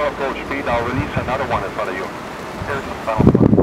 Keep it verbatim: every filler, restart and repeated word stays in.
approach speed. I'll release another one in front of you. Here's the final one.